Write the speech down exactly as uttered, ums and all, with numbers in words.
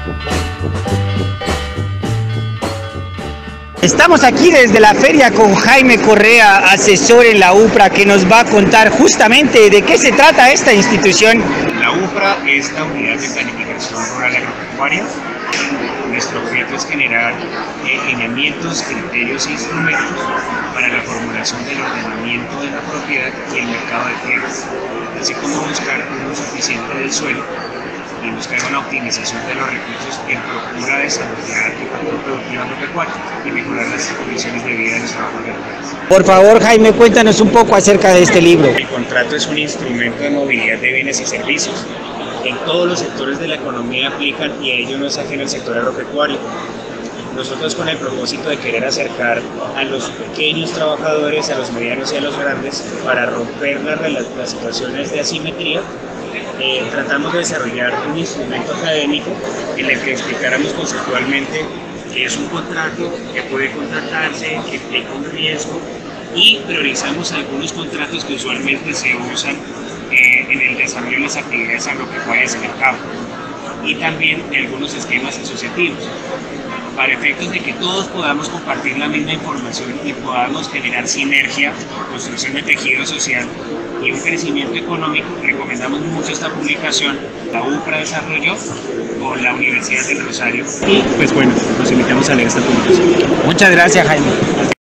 Estamos aquí desde la feria con Jaime Correa, asesor en la U P R A, que nos va a contar justamente de qué se trata esta institución. La U P R A es la Unidad de Planificación Rural Agropecuaria. Nuestro objeto es generar eh, lineamientos, criterios e instrumentos para la formulación del ordenamiento de la propiedad y el mercado de tierras, así como buscar un uso eficiente del suelo y buscar una optimización de los recursos en procura de desarrollar el factor productivo agropecuario y mejorar las condiciones de vida de los trabajadores. Por favor, Jaime, cuéntanos un poco acerca de este libro. El contrato es un instrumento de movilidad de bienes y servicios. En todos los sectores de la economía aplican y a ello no es ajeno el sector agropecuario. Nosotros, con el propósito de querer acercar a los pequeños trabajadores, a los medianos y a los grandes, para romper las, las situaciones de asimetría, Eh, tratamos de desarrollar un instrumento académico en el que explicáramos conceptualmente que es un contrato, que puede contratarse, que implica un riesgo, y priorizamos algunos contratos que usualmente se usan eh, en el desarrollo de las actividades agropecuarias en el campo, y también de algunos esquemas asociativos, para efectos de que todos podamos compartir la misma información y podamos generar sinergia, construcción de tejido social y un crecimiento económico. Recomendamos mucho esta publicación, la U P R A desarrolló con la Universidad del Rosario, y pues bueno, los invitamos a leer esta publicación. Muchas gracias, Jaime.